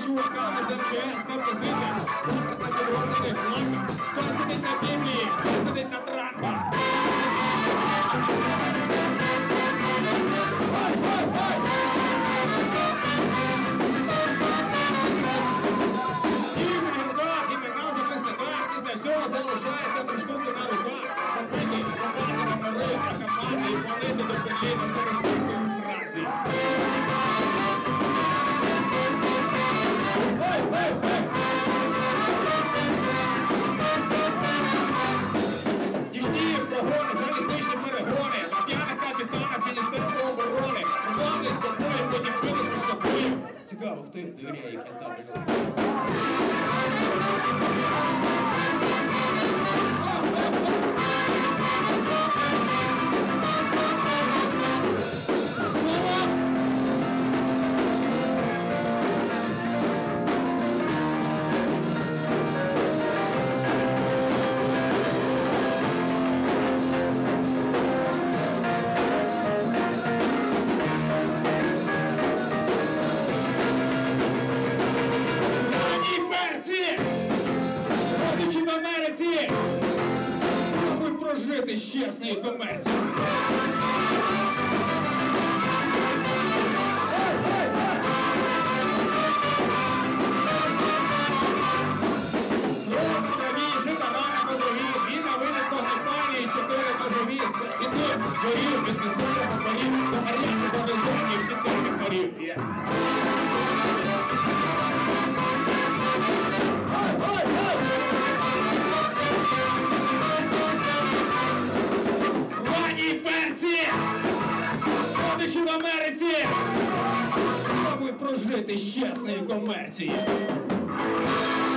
чуваками з МЧС на позиціях, на підроблених блоках. Хто сидить на Біблії, хто сидить на Трампа. Всього залишається 3 штуки на руках, побиті, попаси на пари, на Камазі і палити до Берліна з пересилкою в Празі. Нічні прогони, залізничні перегони, на п'яних капітанах з Міністерства оборони, плани з тобою, потім пили з собою. Цікаво, хто їм довіряє їх ентабельно сказати. В Америці! Спробуй прожити з чесної комерції! Горів від веселого парів до гарячого везонів підтримних парів. Вані перці! Родичі в Америці! Спробуй прожити з чесної комерції!